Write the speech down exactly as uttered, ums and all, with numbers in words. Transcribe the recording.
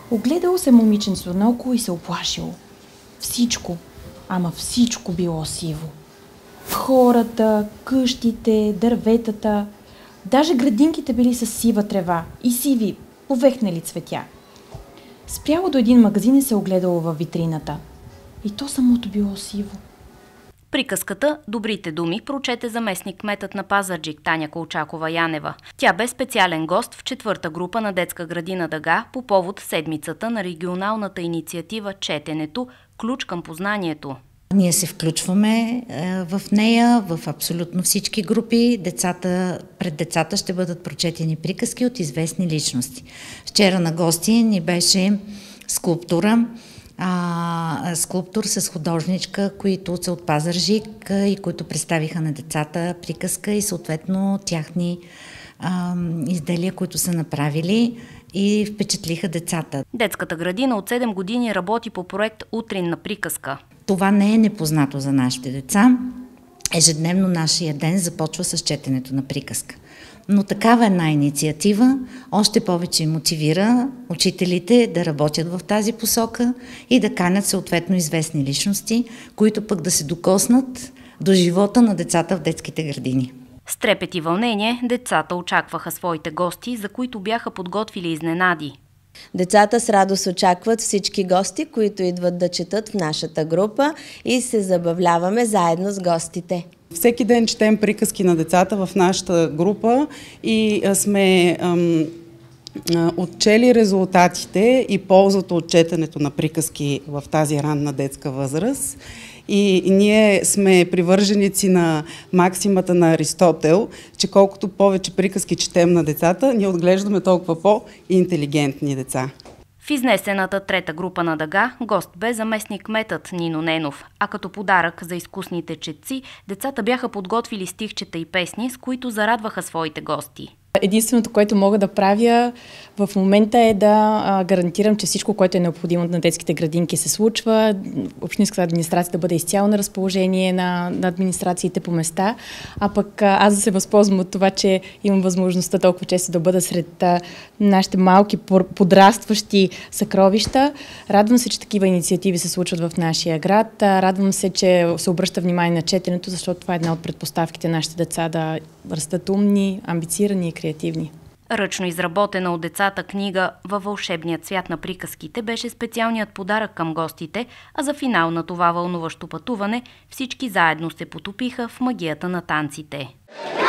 Огледало се момиченцето наоколо и се оплашило. Всичко, ама всичко било сиво. Хората, къщите, дърветата, даже градинките били с сива трева и сиви, повехнали цветя. Спряло до един магазин и се огледало във витрината. И то самото било сиво. Приказката "Добрите думи" прочете заместник-кметът на Пазарджик Таня Колчакова-Янева. Тя бе специален гост в четвърта група на детска градина "Дъга" по повод седмицата на регионалната инициатива "Четенето – ключ към познанието". Ние се включваме в нея, в абсолютно всички групи. Децата, пред децата ще бъдат прочетени приказки от известни личности. Вчера на гости ни беше скулптура, а, скулптор с художничка, които са от Пазарджик и които представиха на децата приказка и съответно тяхни а, изделия, които са направили и впечатлиха децата. Детската градина от седем години работи по проект "Утринна приказка". Това не е непознато за нашите деца. Ежедневно нашия ден започва с четенето на приказка. Но такава една инициатива още повече мотивира учителите да работят в тази посока и да канят съответно известни личности, които пък да се докоснат до живота на децата в детските градини. С трепет и вълнение децата очакваха своите гости, за които бяха подготвили изненади. Децата с радост очакват всички гости, които идват да четат в нашата група и се забавляваме заедно с гостите. Всеки ден четем приказки на децата в нашата група и сме ам, отчели резултатите и ползата от четенето на приказки в тази ранна детска възраст. И ние сме привърженици на максимата на Аристотел, че колкото повече приказки четем на децата, ние отглеждаме толкова по-интелигентни деца. В изнесената трета група на "Дъга" гост бе заместник-кметът Нино Ненов, а като подарък за изкусните четци децата бяха подготвили стихчета и песни, с които зарадваха своите гости. Единственото, което мога да правя в момента е да а, гарантирам, че всичко, което е необходимо на детските градинки се случва. Общинската администрация да бъде изцяло на разположение на, на администрациите по места, а пък а, аз да се възползвам от това, че имам възможността толкова често да бъда сред а, нашите малки подрастващи съкровища. Радвам се, че такива инициативи се случват в нашия град. А, радвам се, че се обръща внимание на четенето, защото това е една от предпоставките на нашите деца да растат умни, амбицирани и креативни. Ръчно изработена от децата книга "Във вълшебният свят на приказките" беше специалният подарък към гостите, а за финал на това вълнуващо пътуване всички заедно се потопиха в магията на танците.